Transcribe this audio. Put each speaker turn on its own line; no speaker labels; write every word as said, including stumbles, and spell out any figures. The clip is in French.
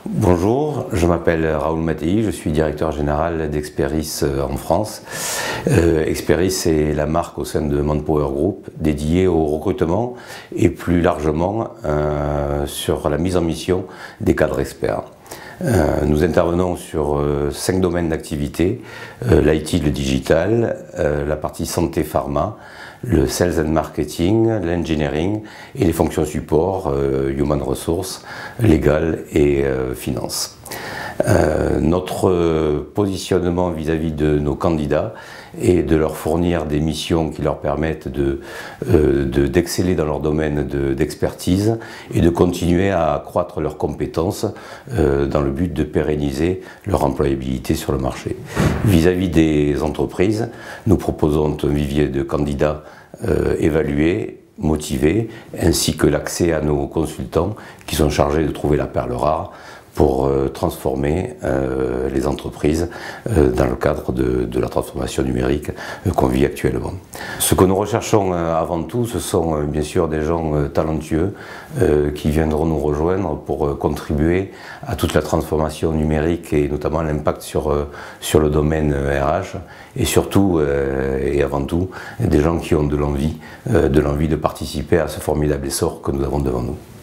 Bonjour, je m'appelle Raoul Mattei, je suis directeur général d'Experis en France. Euh, Experis est la marque au sein de Manpower Group dédiée au recrutement et plus largement euh, sur la mise en mission des cadres experts. Euh, nous intervenons sur euh, cinq domaines d'activité, euh, l'I T, le digital, euh, la partie santé pharma, le sales and marketing, l'engineering et les fonctions support, euh, human resources, legal et euh, finance. Euh, notre positionnement vis-à-vis de nos candidats est de leur fournir des missions qui leur permettent de, euh, de, d'exceller dans leur domaine de, d'expertise et de continuer à accroître leurs compétences euh, dans le but de pérenniser leur employabilité sur le marché. Vis-à-vis des entreprises, nous proposons un vivier de candidats euh, évalués, motivés, ainsi que l'accès à nos consultants qui sont chargés de trouver la perle rare pour euh, transformer euh, les entreprises euh, dans le cadre de, de la transformation numérique euh, qu'on vit actuellement. Ce que nous recherchons euh, avant tout, ce sont euh, bien sûr des gens euh, talentueux euh, qui viendront nous rejoindre pour euh, contribuer à toute la transformation numérique et notamment l'impact sur, euh, sur le domaine euh, R H et surtout euh, et avant tout des gens qui ont de l'envie, euh, de l'envie de participer à ce formidable essor que nous avons devant nous.